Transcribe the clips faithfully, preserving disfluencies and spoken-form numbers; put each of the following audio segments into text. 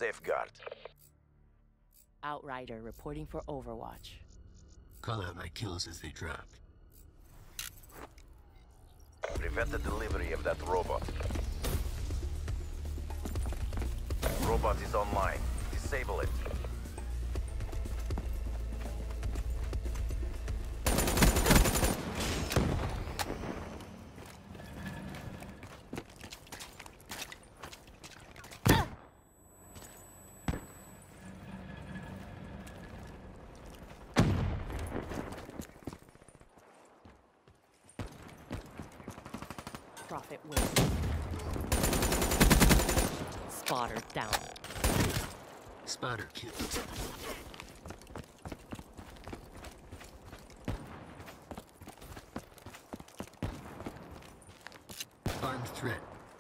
safeguard. Outrider reporting for Overwatch. Call out my kills as they drop. Prevent the delivery of that robot. Robot is online. Disable it. Profit wins. Spotter down. Spotter killed. Armed threat.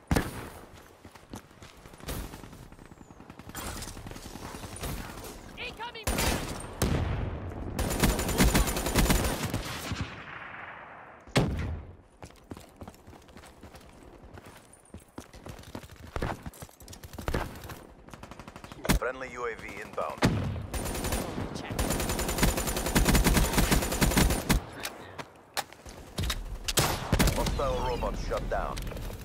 Incoming! Friendly U A V inbound. Check. Hostile robot shut down.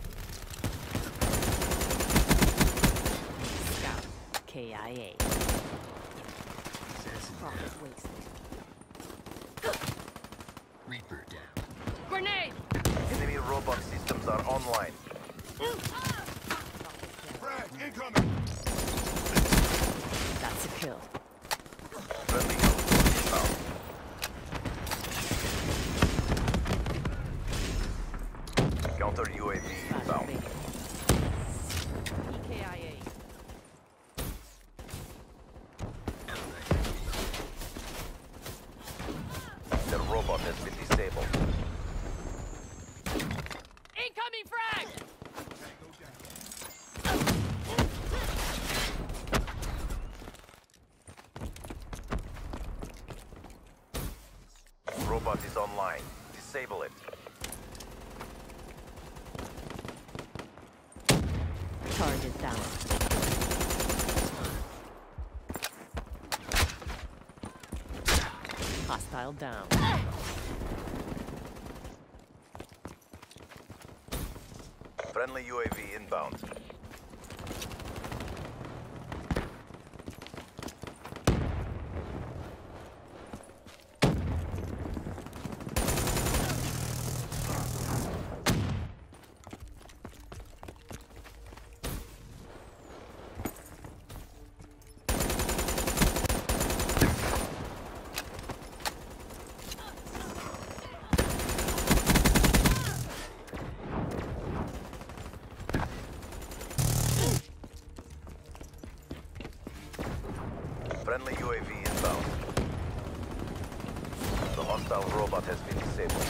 Scout. K I A. Assassin Profit down. wasted. Reaper down. Grenade! Enemy robot systems are online. Frag incoming! That's a kill. Friendly Hellstorm inbound. Counter U A V inbound. E K I A. The robot has been disabled. Incoming frag! Robot is online. Disable it. Target down. Hostile down. Friendly U A V inbound. Friendly U A V inbound. The hostile robot has been disabled.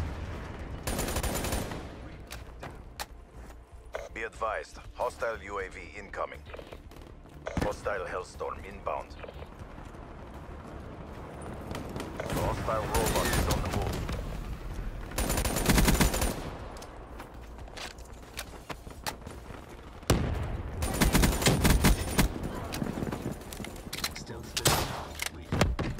Be advised, hostile U A V incoming. Hostile Hellstorm inbound. The hostile robot is on the move. Stealth mission complete.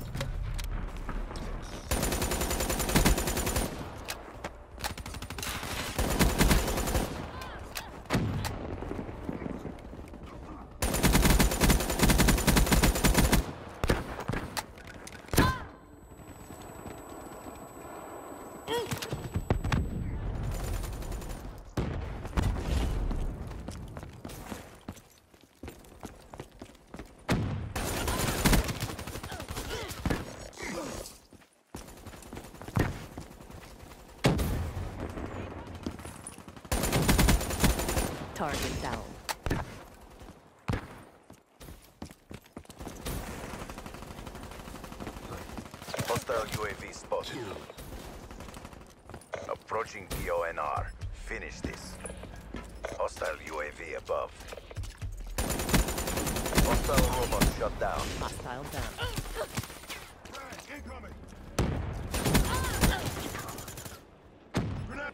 Target down. Hostile U A V spotted. Kill. Approaching P O N R. Finish this. Hostile U A V above. Hostile robot shut down. Hostile down. Frag incoming! Grenade!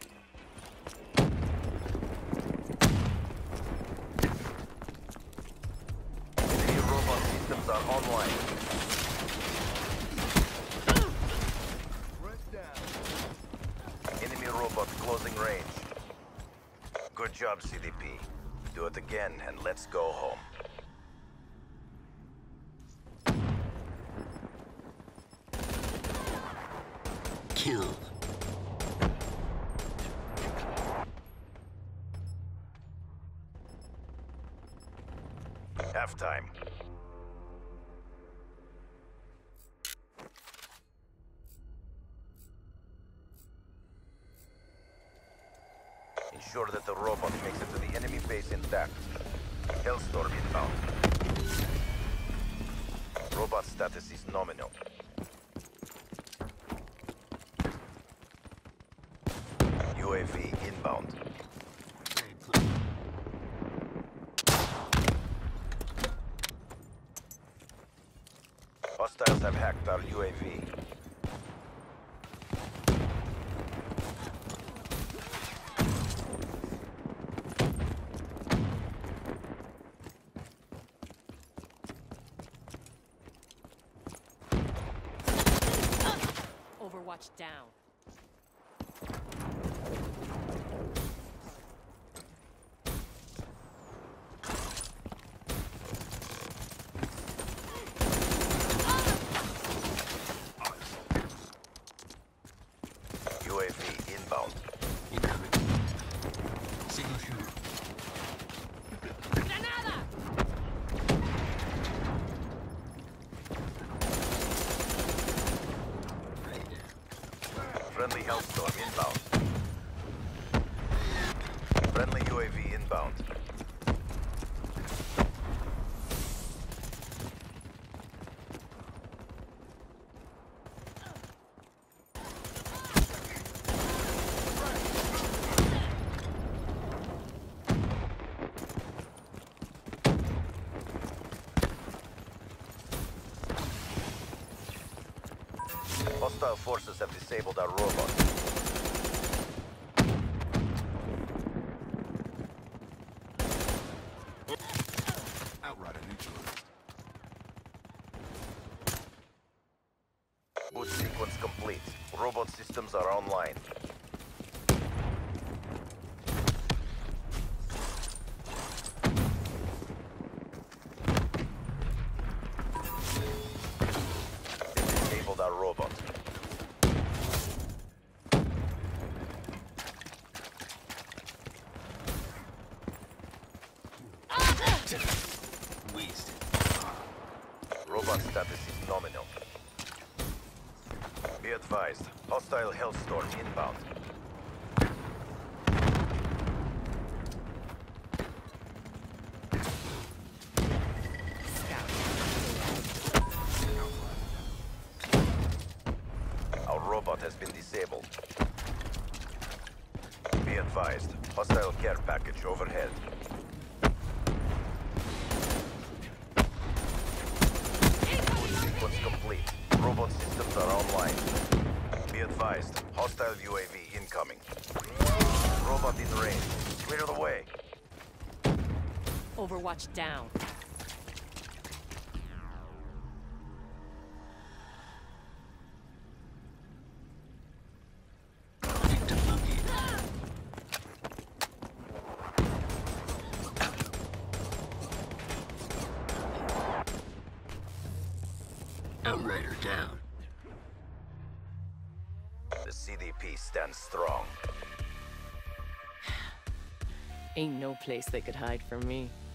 range. Good job, C D P. Do it again and let's go home. Kill. Halftime. Ensure that the robot makes it to the enemy base intact. Hellstorm inbound. Robot status is nominal. U A V inbound. Very close. Hostiles have hacked our U A V. Overwatch down. U A V inbound. Incoming. Single shooter. Right down. Friendly Hellstorm inbound. Friendly U A V inbound. Hostile forces have disabled our robot. Outrider neutralized. Boot sequence complete. Robot systems are online. They disabled our robot. Wasted. Robot status is nominal. Be advised, hostile Hellstorm inbound. Our robot has been disabled. Be advised, hostile care package overhead. Sequence complete. Robot systems are online. Be advised, hostile U A V incoming. Robot in range. Clear the way. Overwatch down. Victim located. Outrider down. The C D P stands strong. Ain't no place they could hide from me.